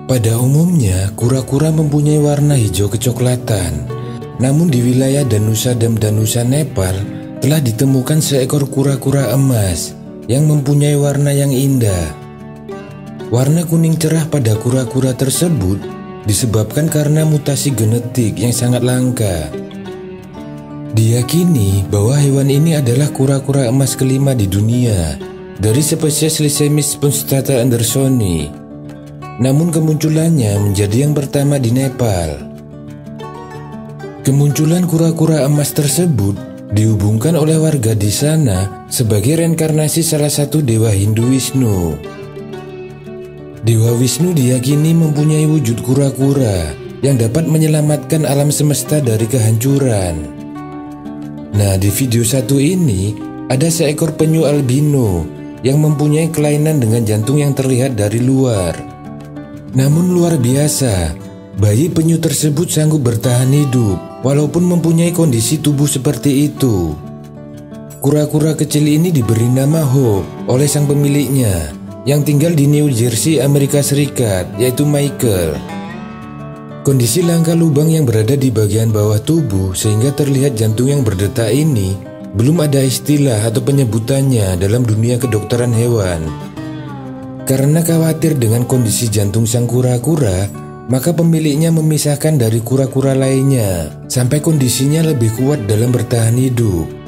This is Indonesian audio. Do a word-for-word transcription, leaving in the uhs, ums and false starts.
Pada umumnya, kura-kura mempunyai warna hijau kecoklatan. Namun di wilayah Danusa dan Danusa Nepal telah ditemukan seekor kura-kura emas yang mempunyai warna yang indah. Warna kuning cerah pada kura-kura tersebut disebabkan karena mutasi genetik yang sangat langka. Diyakini bahwa hewan ini adalah kura-kura emas kelima di dunia dari spesies Lycaemis punstata andersoni. Namun kemunculannya menjadi yang pertama di Nepal. Kemunculan kura-kura emas tersebut dihubungkan oleh warga di sana sebagai reinkarnasi salah satu dewa Hindu Wisnu. Dewa Wisnu diyakini mempunyai wujud kura-kura yang dapat menyelamatkan alam semesta dari kehancuran. Nah, di video satu ini ada seekor penyu albino yang mempunyai kelainan dengan jantung yang terlihat dari luar. Namun luar biasa, bayi penyu tersebut sanggup bertahan hidup walaupun mempunyai kondisi tubuh seperti itu. Kura-kura kecil ini diberi nama Hope oleh sang pemiliknya yang tinggal di New Jersey, Amerika Serikat, yaitu Michael. Kondisi langka lubang yang berada di bagian bawah tubuh sehingga terlihat jantung yang berdetak ini belum ada istilah atau penyebutannya dalam dunia kedokteran hewan. Karena khawatir dengan kondisi jantung sang kura-kura, maka pemiliknya memisahkan dari kura-kura lainnya sampai kondisinya lebih kuat dalam bertahan hidup.